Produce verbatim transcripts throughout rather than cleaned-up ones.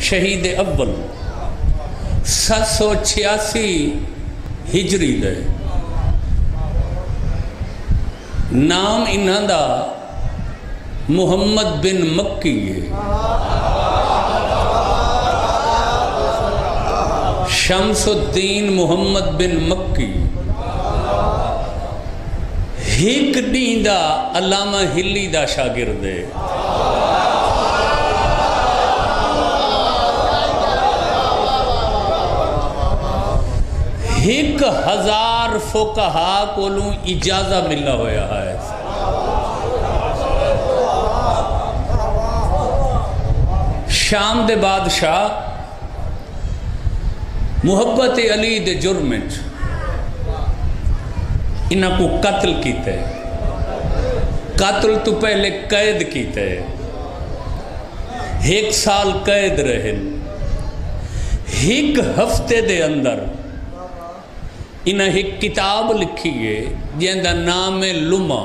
शहीद अव्वल सत सौ छियासी हिजरी दे नाम इन्हां दा मुहम्मद बिन मक्की है। शमसुद्दीन मुहम्मद बिन मक्की हिक डी दा अल्लामा हिली दा शागिर्द है। एक हजार फुकहा कोलों इजाजा मिला होया है। शाम दे बादशाह मुहब्बत अली दे जुर्म इन्हां को कत्ल कीते। कत्ल तो पहले कैद कीते, एक साल कैद रहे। एक हफ्ते दे अंदर इन्हें एक किताब लिखी है जिंदा नाम है लुमा।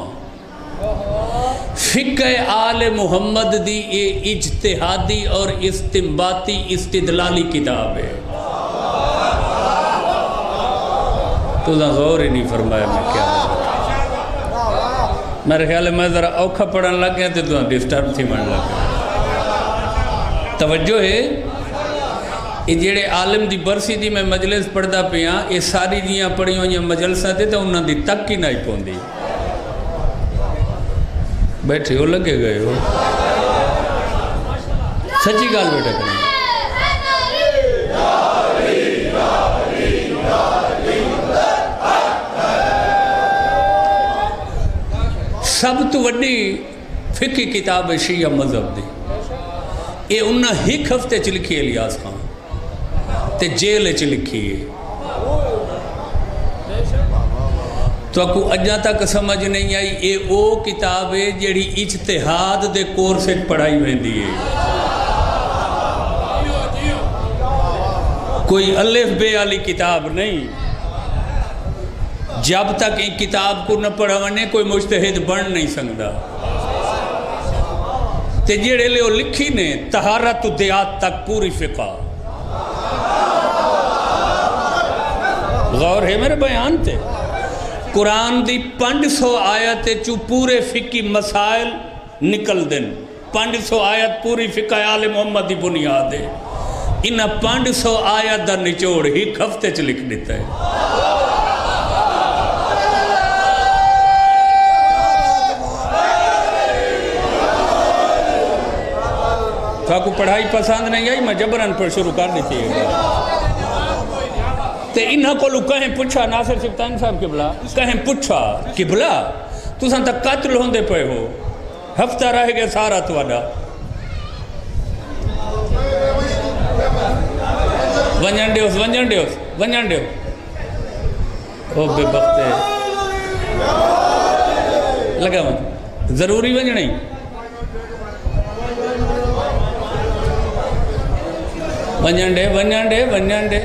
फिक़े आले मुहम्मद दी ये इज्तिहादी और इस्तिंबाती इस्तिदलाली किताब है। तो गौर ही नहीं फरमाया मैं क्या मेरे ख्याल है मैं ज़रा औखा पढ़न लग गया तो तुम डिस्टर्ब थी मन लग गया। तवज्जो है ये जेड़े आलिम दी बरसी दी मैं मजलिस पढ़दा पिया ये सारी जियां पढ़ी हुई मजलसा ते तो उन्होंने दी तक ही नहीं पौंदी। बैठे हो लगे गए हो सच्ची गाल बेटा करें। सब तो वड्डी फिकी किताब है शिया मजहब दी। ये उन्हें एक हफ्ते च लिखी है इलियास खान ते जेल च लिखी है। तो आपको अजा तक समझ नहीं आई ये वो किताब है जेड़ी इज्तिहाद दे कोर्स पढ़ाई वेंदी है। कोई अलिफ बे वाली किताब नहीं। जब तक एक किताब को न पढ़ावने कोई मुज्तहिद बन नहीं सकता। ते जेड़े ले लिखी ने तहारत दियात तक पूरी फिका। गौर है मेरे बयान ते। कुरान दी पाँच सौ आयत चू पूरे फिकी मसाइल निकल देन। पाँच सौ आयत पूरी फिका आले मोहम्मद की बुनियाद है। इन पाँच सौ आयत का निचोड़ एक हफ्ते च लिख दिता है। आपको पढ़ाई पसंद नहीं आई मैं जबरन पर शुरू कर दी थी। ते इन्हों को कहें पूछा नासिर सिफ्तानी साहब किबला कहें पूछा किबला तुसा तक कत्ल होंदे पे हो हफ्ता रह गया सारा तुहाडा। वंजन दियोस वंजन दियोस वंजन दियो ओ बेबख्ते लगा मत जरूरी वंजन ही वंजन दे वंजन दे वंजन दे।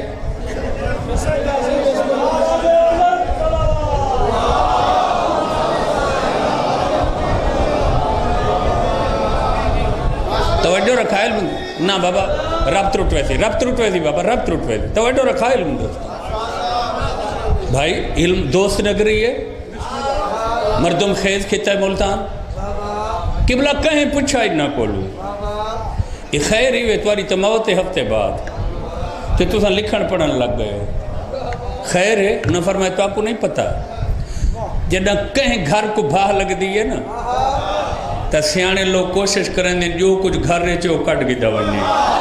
तवज्जो रखायल ना बाबा रब त्रुट वैसी रब त्रुट वैसी बाबा रब त्रुट वैसी तवज्जो रखायल दोस्त भाई इल्म दोस्त नगरी है मरदुम खेज खिता मुल्तान किबला कहीं पूछा इन्ना कोलू ये खैर ही वे तुम्हारी तो मौत हफ्ते बाद तो तुसा लिखण पढ़न लग गए हो। खैर है न फरमाए तो आपको नहीं पता जदा कहीं घर को भाह लगती है ना तो सियाने लोग कोशिश करेंगे जो कुछ घर रहे चो कट के दवड़ने।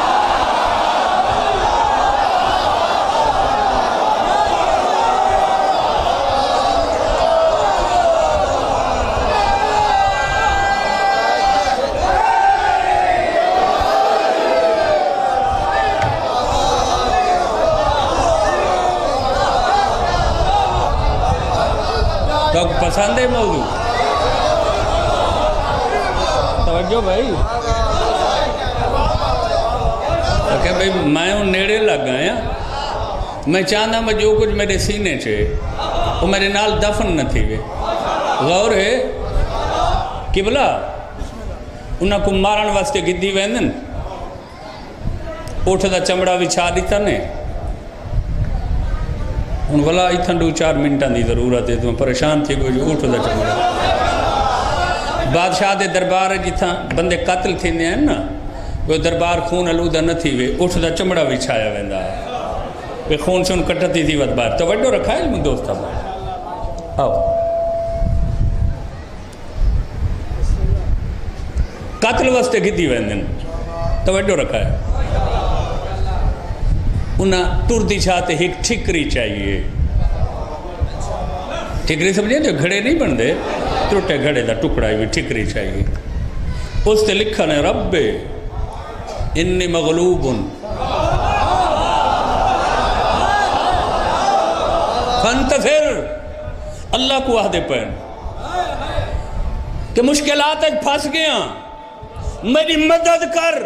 तो पसंद है मौजू तवज्जो भाई तो भाई मैं उन नेड़े लग गया मैं चाहता मैं जो कुछ मेरे सीने चे वो मेरे नाल दफन न थी वे। गौर है किबला उन्हें को मारण वास्ते गिद्दी वेंदन उठ का चमड़ा विछा दिता ने हूँ भला इतना दो चार मिनटा की जरूरत है तुम परेशान थी कोई उठ का चमड़ा बादशाह के दरबार जिथा बंदे कत्ल थे ना वो दरबार खून अलूदा न थी वे उठ का चमड़ा विछाया वेंदा वे खून सुन कटती थी वत बार तो वड्डो रखा है दोस्त आओ कत्ल वास्ते गिद्दी वेंदे तो वड्डो रखा है उन्हें तुरती छाते एक ठिकरी चाहिए ठिकरी समझे जो घड़े नहीं बनते टुटे घड़े का टुकड़ा भी ठिकरी चाहिए उस ते लिखा ने रब्बे इन्नी मगलूबुन फंतसिर अल्लाह को आदे पैन कि मुश्किलात फंस गया मेरी मदद कर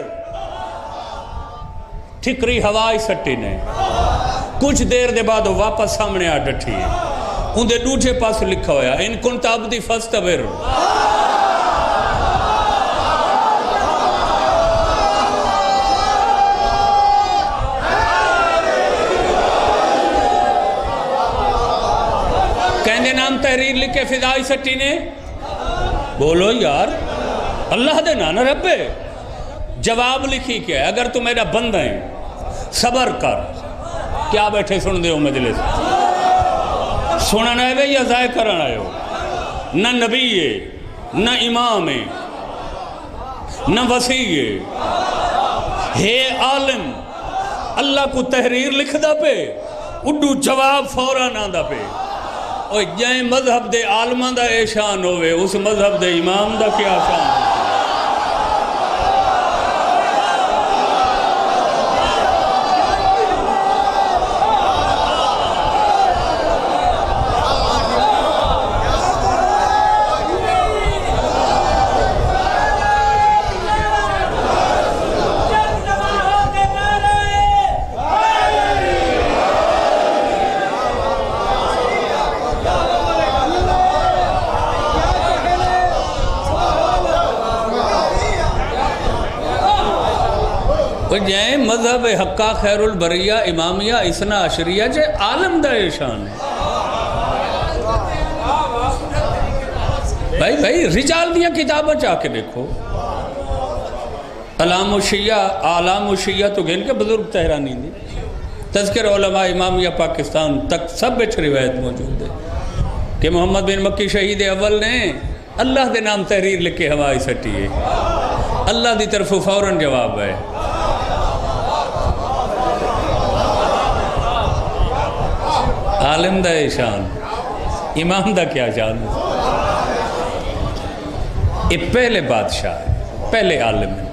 ठिकरी हवाई सट्टी ने कुछ देर के बाद वापस सामने आ डठी उनके दूजे पास लिखा होया इन कुन ताबदी फस्तबिर कहने नाम तहरीर लिखे फिदाई सट्टी ने बोलो यार अल्लाह दे नाना रब्बे जवाब लिखी क्या अगर तू मेरा बंदा है सबर कर क्या बैठे सुन दे मजलिस सुनना है या जाय करना आयो न नबी है न इमाम है न वसी है हे आलिम अल्लाह को तहरीर लिखदा पे उड्डू जवाब फौरन आंदा पे और जै मजहब दे आलमा दा एशान होवे उस मजहब दे इमाम दा क्या शान जै मजहब हक्का खैरुल बरिया इमामिया इसना अशरिया जे आलम दा शान है भाई भाई रिजाल दिया किताबें जाके देखो अलामुशिया आलामुशिया तो गिन के बुजुर्ग तहरानी दी तज़किर उलमा इमामिया पाकिस्तान तक सब बिच रिवायत मौजूद है कि मोहम्मद बिन मक्की शहीद अव्वल ने अल्लाह के नाम तहरीर लिख के हवाई सटी है अल्लाह की तरफ फौरन जवाब है आलिम दा शान इमाम दा क्या शान ये पहले बादशाह पहले आलिम